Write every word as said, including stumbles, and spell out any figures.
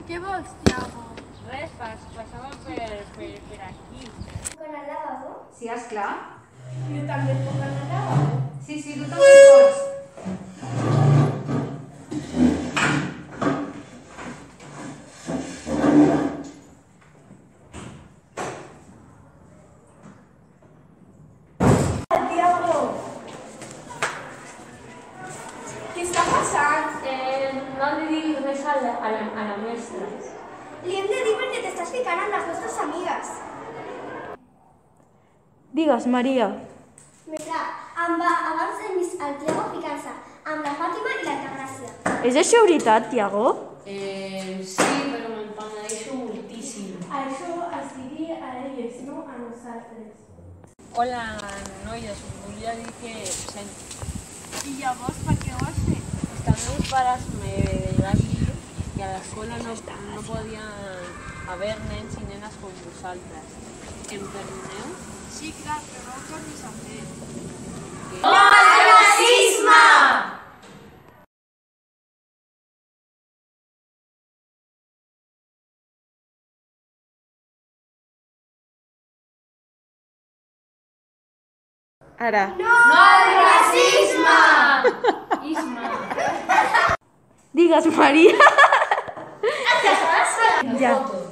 Què vols, Thiago? Res, passava per, per, per aquí. Puc anar al lavabo? Sí, esclar. Jo també puc anar al lavabo? Sí, sí, tu també pots. Thiago! Què està passant? Eh, no li diguis res a la, a la, a la mestra. Li hem de dir perquè t'estàs ficant amb les nostres amigues. Digues, Maria. Mestra, em va abans hem vist el Thiago ficant-se amb la Fàtima i l'Altagràcia. És això veritat, Thiago? Eh, sí, però me'n penedeixo moltíssim. Això es diria a elles, no a nosaltres. Hola, noies, us volia dir que sento. I llavors, per què ho has fet? És que els meus pares me van dir que a l'escola no, no podien haver nens i nenes com vosaltres. Em perdoneu? Sí, clar, però no ho tornis a fer. No al racisme! Ara. No al racisme! Isma! Digues, Maria. Altagràcia! Ja.